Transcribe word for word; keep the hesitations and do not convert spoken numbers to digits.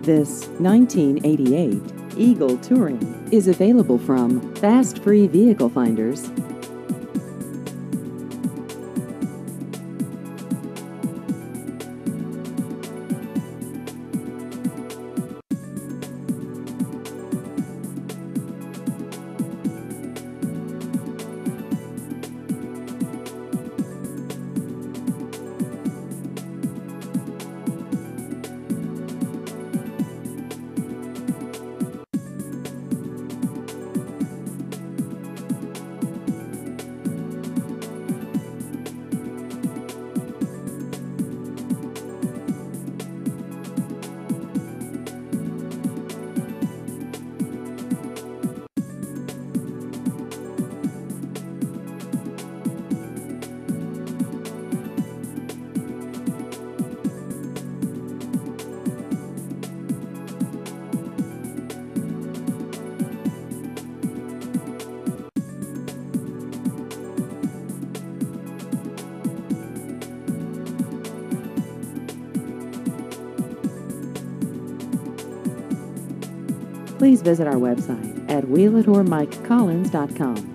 This nineteen eighty-eight Eagle Touring is available from Fast Free Vehicle Finders. Please visit our website at wheel it or mike collins dot com.